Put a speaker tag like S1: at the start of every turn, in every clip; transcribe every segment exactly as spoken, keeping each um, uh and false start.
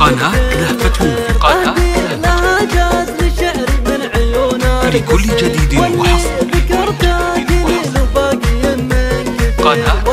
S1: قناة لهفته في قناة لهفته لكل جديد وحصري قناة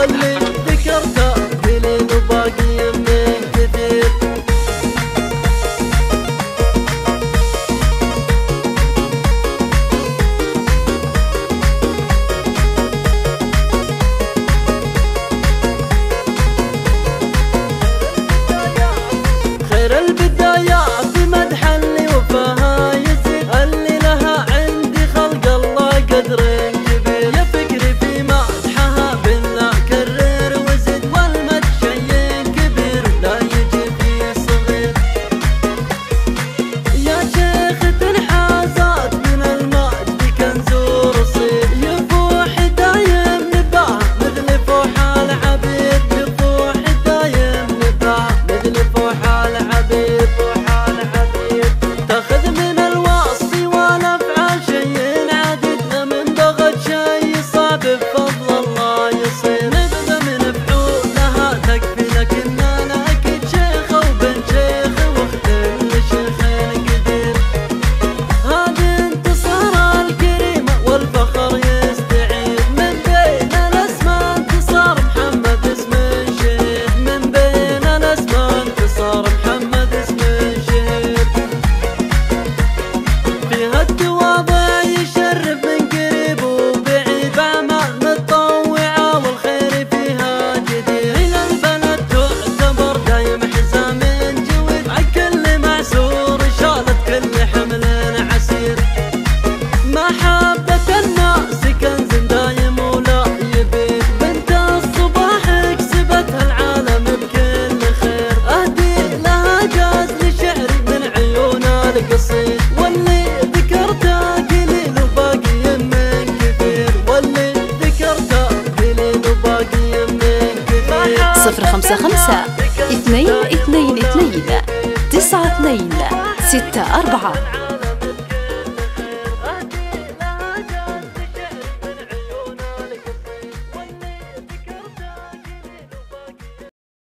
S2: خير البدايات بمدح اللي وفاها يزيد اللي لها عندي خلق الله قدر كبير يا فكري في مدحها بالله كرر وزد والمدح شيء كبير لا يجي فيه صغير يا شيخ تنحازات من المجد كنز ورصيد يفوح دايم نباع مثل فوح العبيد يفوح دايم نباع مثل فوح العبيد تاخذ من الوصف والافعال شيء عديد من ضغط شيء صعب بفضل الله يصير نبذ من فعولها تكفي لك ان انا اكيد شيخ وبنت شيخ واخت لشيخين كثير هذا انتصار الكريمه والفخر يستعيد من بين الاسماء انتصار محمد اسم الشهيد من بين الاسماء انتصار محمد اسم الشهيد فيها التواضع يشرف من قريب وبعيد باعمال متطوعه والخير فيها جديد الى البلد تعتبر دايم حزام جويد عن كل معسور شالت كل حمل عسير محبة الناس كنز دايم ولا يبيد بنت الصباح كسبتها العالم بكل خير اهدي لها جاز لشعري من عيون القصيد واللي ذكرته قليل وباقي من كثير واللي ذكرته قليل وباقي من كثير
S3: صفر خمسة خمسة اثنين اثنين اثنين تسعة اثنين ستة أربعة.